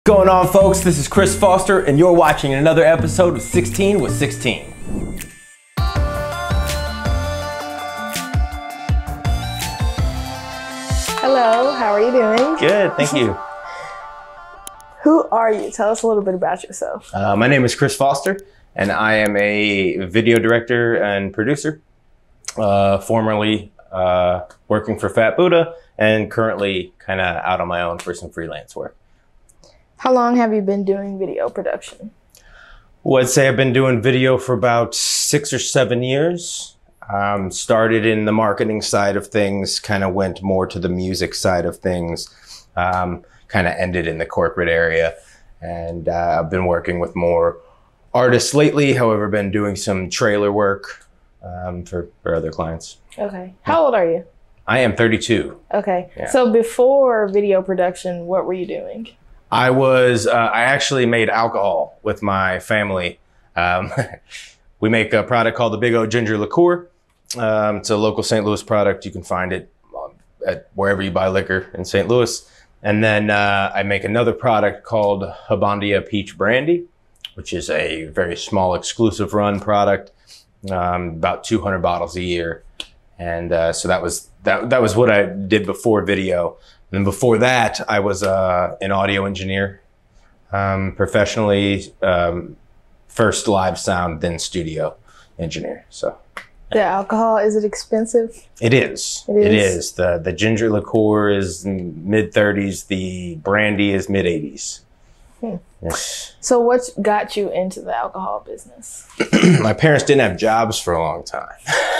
Going on, folks? This is Chris Foster, and you're watching another episode of 16 with 16. Hello, how are you doing? Good, thank you. Who are you? Tell us a little bit about yourself. My name is Chris Foster, and I am a video director and producer, formerly working for Fat Buddha, and currently kind of out on my own for some freelance work. How long have you been doing video production? Well, I'd say I've been doing video for about 6 or 7 years. Started in the marketing side of things, kind of went more to the music side of things, kind of ended in the corporate area. And I've been working with more artists lately, however, been doing some trailer work for other clients. Okay. How old are you? I am 32. Okay. Yeah. So before video production, what were you doing? I actually made alcohol with my family. We make a product called the Big O Ginger Liqueur. It's a local St. Louis product. You can find it at wherever you buy liquor in St. Louis. And then I make another product called Habondia Peach Brandy, which is a very small exclusive run product, about 200 bottles a year. And so that was what I did before video. And then before that, I was an audio engineer, professionally, first live sound, then studio engineer. So The alcohol, is it expensive? it is. It is. The ginger liqueur is mid-30s. The brandy is mid-80s. Yes. So what got you into the alcohol business? My parents didn't have jobs for a long time.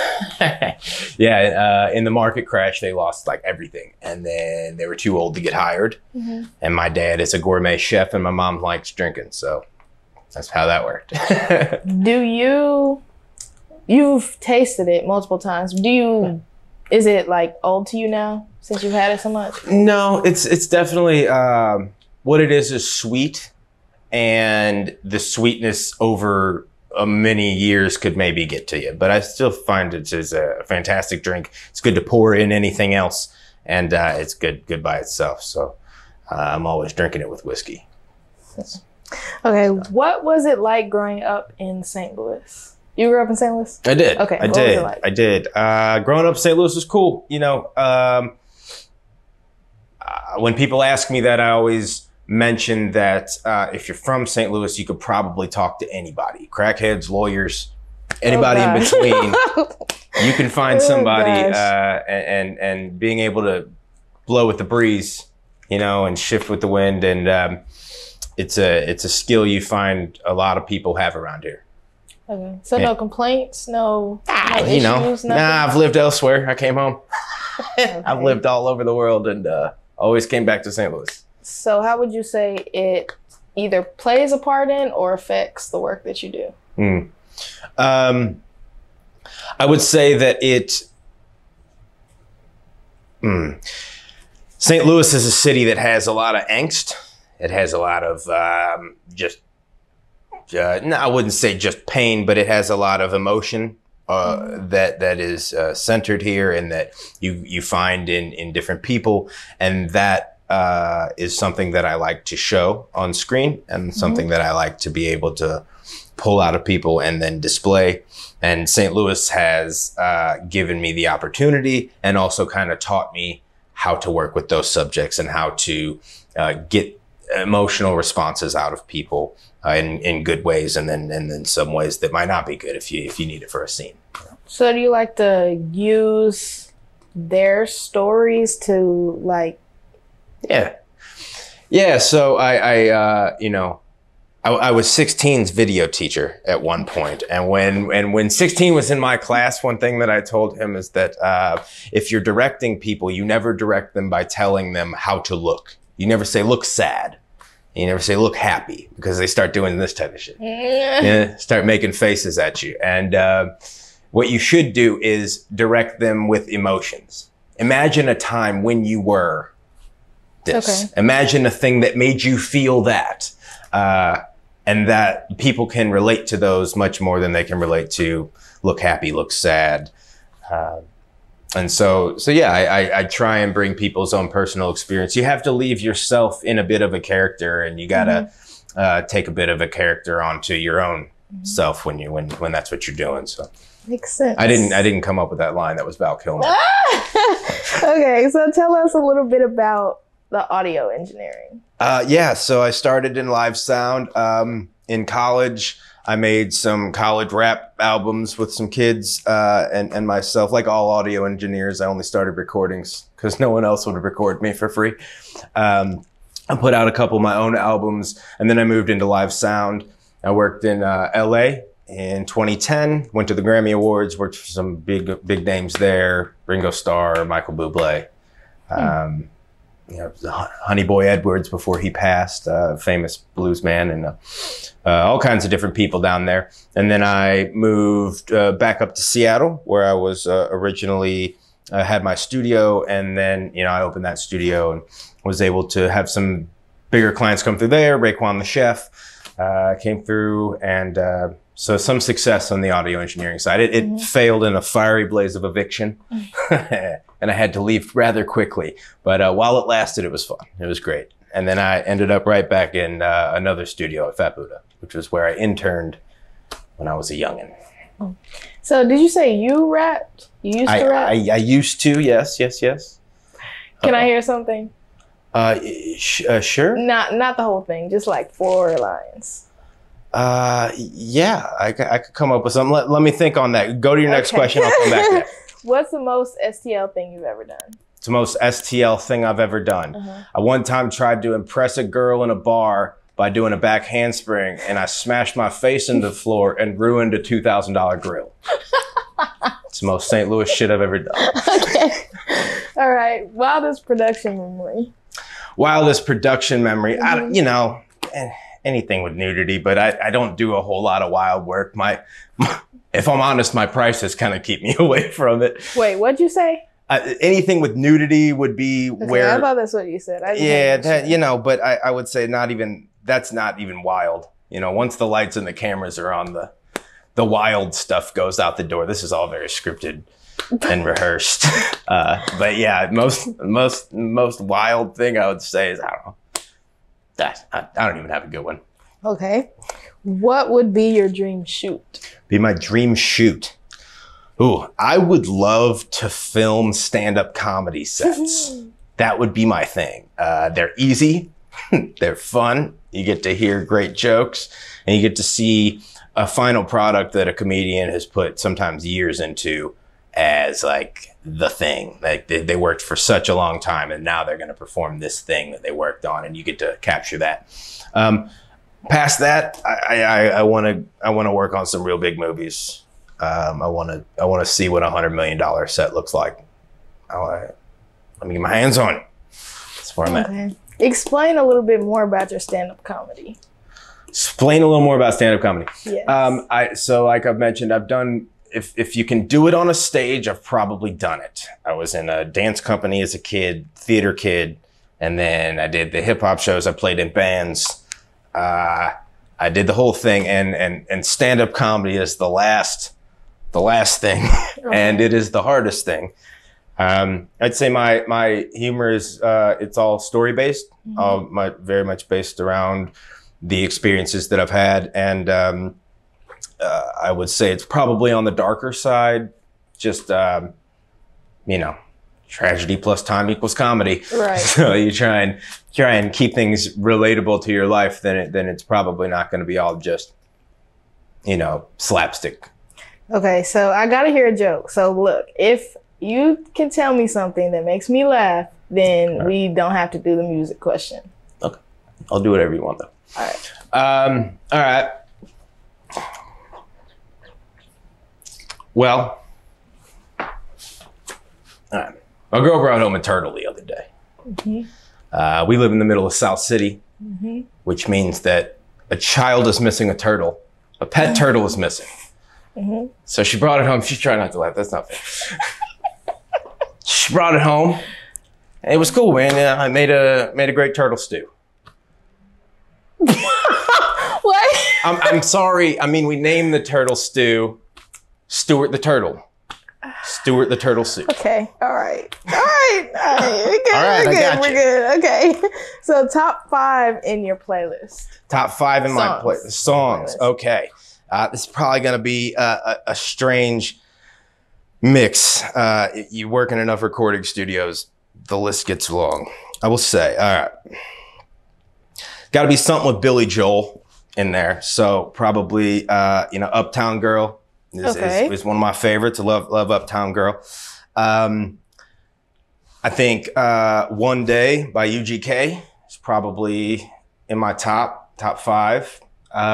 Yeah, in the market crash, they lost like everything. And then they were too old to get hired. Mm-hmm. And my dad is a gourmet chef and my mom likes drinking. So that's how that worked. You've tasted it multiple times. Is it like old to you now since you've had it so much? No, it's definitely, what it is sweet, and the sweetness over many years could maybe get to you, but I still find it is a fantastic drink. It's good to pour in anything else, and it's good by itself. So I'm always drinking it with whiskey. Okay, what was it like growing up in St. Louis? You grew up in St. Louis? I did. Okay, I did. Growing up in St. Louis was cool. You know, when people ask me that, I always mention that if you're from St. Louis, you could probably talk to anybody. Crackheads, lawyers, anybody in between. You can find somebody, and being able to blow with the breeze, you know, and shift with the wind. And it's a skill you find a lot of people have around here. Okay. So yeah. No complaints, no you issues, know, nothing? Nah, I've lived elsewhere. I came home. Okay. I've lived all over the world and always came back to St. Louis. So how would you say it either plays a part in or affects the work that you do? I would say that St. Louis is a city that has a lot of angst. It has a lot of no, I wouldn't say just pain, but it has a lot of emotion that is centered here, and that you find in different people, and that is something that I like to show on screen, and something that I like to be able to pull out of people and then display. And St. Louis has given me the opportunity, and also kind of taught me how to work with those subjects and how to get emotional responses out of people in good ways, and then some ways that might not be good if you need it for a scene. So do you like to use their stories to like? Yeah. So I was 16's video teacher at one point, and when 16 was in my class, one thing that I told him is that if you're directing people, you never direct them by telling them how to look. You never say look sad. You never say look happy, because they start doing this type of shit. Yeah, start making faces at you. And what you should do is direct them with emotions. Imagine a time when you were this. Okay. Imagine a thing that made you feel that. And that people can relate to those much more than they can relate to look happy, look sad. So yeah, I try and bring people's own personal experience. You have to leave yourself in a bit of a character, and you gotta take a bit of a character onto your own self when that's what you're doing. So makes sense. I didn't come up with that line. That was Val Kilmer. Okay, so tell us a little bit about the audio engineering. Yeah, so I started in live sound in college. I made some college rap albums with some kids and myself. Like all audio engineers, I only started recordings because no one else would record me for free. I put out a couple of my own albums, and then I moved into live sound. I worked in LA in 2010, went to the Grammy Awards, worked for some big names there, Ringo Starr, Michael Bublé. Honey Boy Edwards before he passed, famous blues man, and all kinds of different people down there. And then I moved back up to Seattle, where I was originally had my studio, and then I opened that studio and was able to have some bigger clients come through there. Raekwon the Chef came through, and so some success on the audio engineering side. It failed in a fiery blaze of eviction. And I had to leave rather quickly. But while it lasted, it was fun. It was great. And then I ended up right back in another studio at Fat Buddha, which was where I interned when I was a youngin'. So did you say you rapped? You used to rap? I used to, yes. Can I hear something? Sure. Not the whole thing, just like 4 lines. Yeah, I could come up with something. Let me think on that. Go to your next question. I'll come back to that. What's the most STL thing you've ever done? It's the most STL thing I've ever done. I one time tried to impress a girl in a bar by doing a back handspring, and I smashed my face into the floor and ruined a $2,000 grill. It's the most St. Louis shit I've ever done. Okay. All right. Wildest production memory. Wildest production memory. Anything with nudity, but I don't do a whole lot of wild work. If I'm honest, my prices kind of keep me away from it. Wait, what'd you say? Anything with nudity would be where. I thought that's what you said. But I would say that's not even wild. Once the lights and the cameras are on, the wild stuff goes out the door. This is all very scripted and rehearsed. But yeah, most wild thing I would say is, I don't know. I don't even have a good one. Okay. What would be your dream shoot? Be my dream shoot. Ooh, I would love to film stand-up comedy sets. That would be my thing. They're easy. They're fun. You get to hear great jokes, and you get to see a final product that a comedian has put sometimes years into as like the thing. Like they worked for such a long time, and now they're going to perform this thing that they worked on, and you get to capture that. Past that, I want to work on some real big movies. I want to see what $100 million set looks like. Let me get my hands on it. That's where I'm at. Explain a little bit more about your stand-up comedy. Explain a little more about stand-up comedy. Yes. So like I've mentioned, I've done. If you can do it on a stage, I've probably done it. I was in a dance company as a kid, theater kid, and then I did the hip hop shows. I played in bands. I did the whole thing, and stand-up comedy is the last thing, and it is the hardest thing. I'd say my humor is it's all story based, very much based around the experiences that I've had, and I would say it's probably on the darker side, just, tragedy plus time equals comedy. Right. So you try and keep things relatable to your life, then it's probably not going to be all just, slapstick. Okay. So I got to hear a joke. So look, if you can tell me something that makes me laugh, then we don't have to do the music question. Okay. I'll do whatever you want though. All right. All right. Well, all right. My girl brought home a turtle the other day. We live in the middle of South City, which means that a child is missing a turtle. A pet turtle is missing. So she brought it home. She's trying not to laugh. That's not fair. She brought it home. And it was cool, man. I made a great turtle stew. What? I'm sorry. I mean, we named the turtle stew Stuart the Turtle. Stuart the Turtle Soup. Okay. All right. All right. All right. We're good. All right, We're I good. got We're you. good. Okay. So top 5 in your playlist. Top 5 in my Songs. playlist. Songs. Okay. This is probably going to be a strange mix. You work in enough recording studios, the list gets long. I will say, all right. Got to be something with Billy Joel in there. So probably, Uptown Girl is one of my favorites. I love Uptown Girl. I think One Day by UGK is probably in my top 5.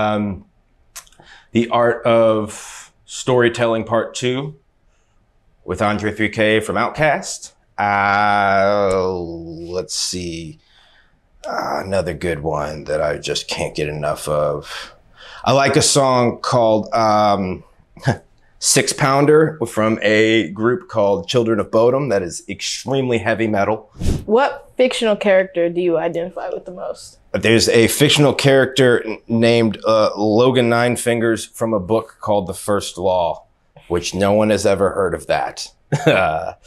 The Art of Storytelling Part 2 with Andre 3K from Outkast. Let's see. Another good one that I just can't get enough of. I like a song called Six Pounder from a group called Children of Bodom that is extremely heavy metal. What fictional character do you identify with the most? There's a fictional character named Logan Ninefingers from a book called The First Law, which no one has ever heard of that. But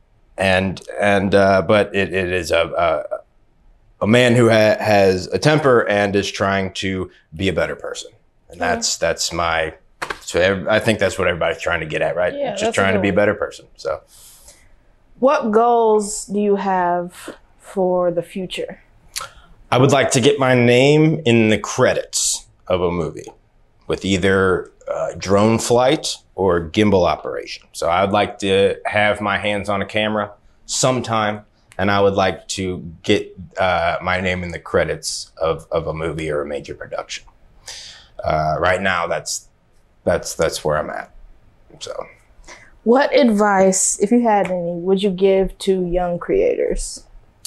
it is a man who has a temper and is trying to be a better person. And that's my, so I think that's what everybody's trying to get at, right? Yeah, just trying to be a better person. So what goals do you have for the future? I would like to get my name in the credits of a movie with either drone flight or gimbal operation. So I would like to have my hands on a camera sometime, and I would like to get my name in the credits of a movie or a major production. Right now, that's where I'm at. So, what advice, if you had any, would you give to young creators?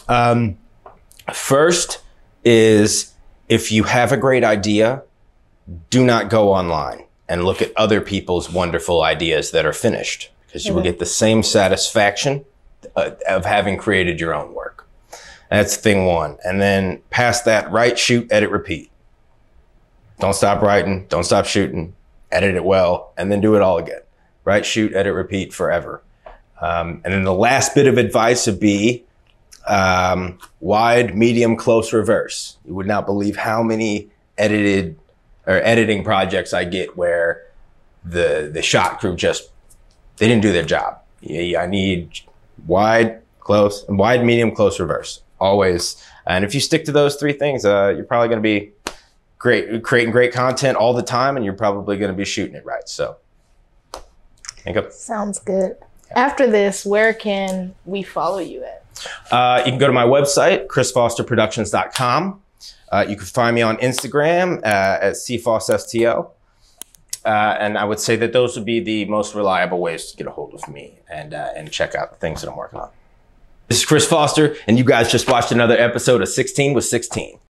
First is, if you have a great idea, do not go online and look at other people's wonderful ideas that are finished, because you will get the same satisfaction of having created your own work. That's thing one. And then past that, write, shoot, edit, repeat. Don't stop writing, don't stop shooting, edit it well, and then do it all again. Write, shoot, edit, repeat forever. And then the last bit of advice would be wide, medium, close, reverse. You would not believe how many editing projects I get where the shot crew they didn't do their job. I need wide, close, and wide, medium, close, reverse. Always. And if you stick to those 3 things, you're probably going to be creating great content all the time, and you're probably going to be shooting it right. So, sounds good. After this, where can we follow you at? You can go to my website, chrisfosterproductions.com. You can find me on Instagram at cfossstl. And I would say that those would be the most reliable ways to get a hold of me and check out the things that I'm working on. This is Chris Foster, and you guys just watched another episode of 16 with 16.